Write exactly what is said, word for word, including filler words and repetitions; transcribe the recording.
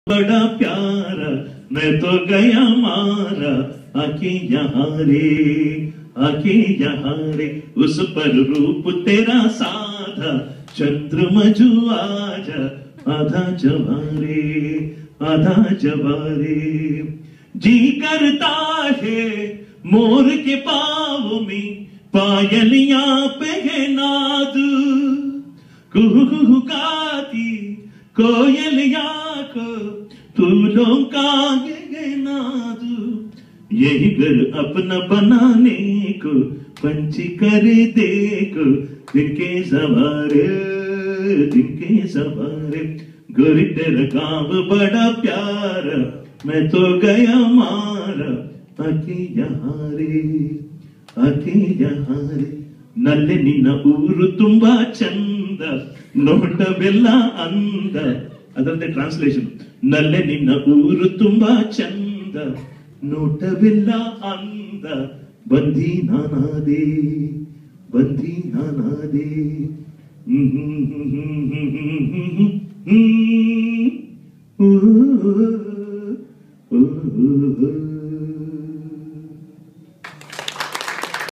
बड़ा प्यारा मैं तो गया मारा आके यहाँ रे आके यहाँ रे उस पर रूप तेरा साधा चंद्रमजु आजा आधा जवारे आधा जवारे जी करता है मोर के पाँव में पायलियां पहना दूं कुहुकाती कोयलिया को फूलों का गहना दूं यही घर अपना बनाने को पंछी कर देखो दिन के सवारे दिन के सवारे गोरी तेरा काम बड़ा प्यारा मैं तो गया मारा आके यहाँ रे आके यहाँ रे नल्ले निನ್ನ ಊರು ತುಂಬಾ ಚಂದ ನೋಟವೆಲ್ಲ ಅಂದ ಅದರದ್ದೇ ಟ್ರಾನ್ಸ್ಲೇಷನ್ ನಲ್ಲೆ ನಿನ್ನ ಊರು ತುಂಬಾ ಚಂದ ನೋಟವೆಲ್ಲ ಅಂದ ಬಂದಿ ನಾನಾದೆ ಬಂದಿ ನಾನಾದೆ ಹ್ಮ್